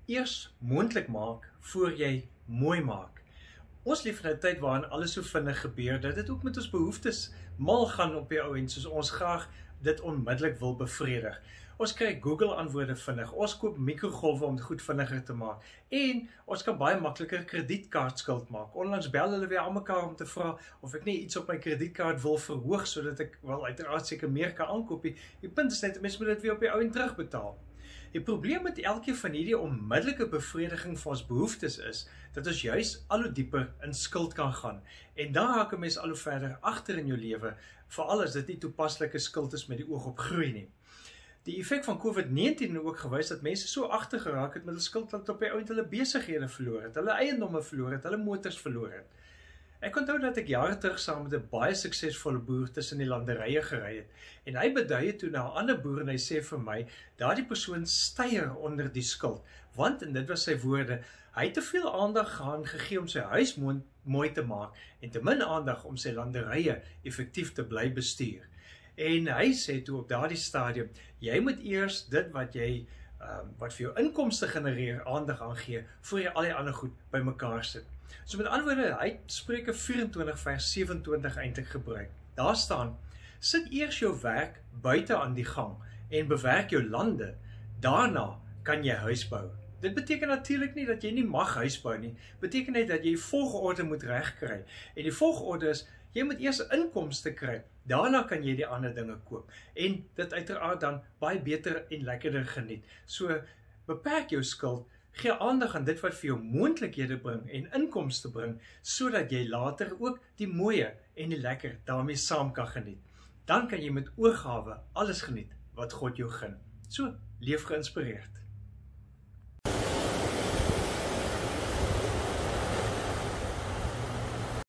Eers moontlik maak voor jy mooi maak. Ons leef in 'n tyd waarin alles so vinnig gebeur dat dit ook met ons behoeftes mal gaan op die ou en soos ons graag dit onmiddellik wil bevredig. Ons kry Google antwoorde vinnig, ons koop mikrogolwe om dit goed vinniger te maak en ons kan baie makliker kredietkaartskuld maak. Onlangs bel hulle weer aan mekaar om te vra of ek nie iets op my kredietkaart wil verhoog sodat ek wel uiteraard seker meer kan aankoop. Die punt is net, mense moet dit weer op die ou en terugbetaal. Die probleem met elkeen van hierdie onmiddellike bevrediging van ons behoeftes is, dat ons juis al hoe dieper in skuld kan gaan. En dan raak 'n mens al hoe verder agter in jou lewe, veral as dit nie toepaslike skuld is met die oog op groei nie. Die effek van COVID-19 het ook gewys dat mense so agter geraak het met hulle skuld dat op die ouend hulle besighede verloor het, hulle eiendomme verloor het, hulle motors verloor het. Ek onthou dat ek jare terug saam met 'n baie suksesvolle boer tussen die landerye gery het. En hy beduie toe na 'n ander boer en hy sê vir my, daardie persoon styer onder die skuld. Want, en dit was sy woorde, hy het te veel aandag gegee om sy huis mooi te maak en te min aandag om sy landerye effektief te bly bestuur. En hy sê toe op daardie stadium, jy moet eers dit wat vir jou inkomste genereer aandag aangee, voor jy al die ander goed bymekaar sit. So met ander woorde, hy het Spreuke 24 vers 27 eintlik gebruik. Daar staan, sit eers jou werk buite aan die gang en bewerk jou lande, daarna kan jy huis bou. Dit beteken natuurlik nie dat jy nie mag huis bou nie, beteken net dat jy volgorde moet regkry. En die volgorde is, jy moet eers inkomste kry, daarna kan jy die ander dinge koop. En dit uiteraard dan baie beter en lekkerder geniet. So, beperk jou skuld, gee aandag aan dit wat vir jou moontlikhede bring en inkomste bring, sodat jy later ook die mooie en die lekker daarmee saam kan geniet. Dan kan jy met oorgawe alles geniet wat God jou gun. So, leef geïnspireerd.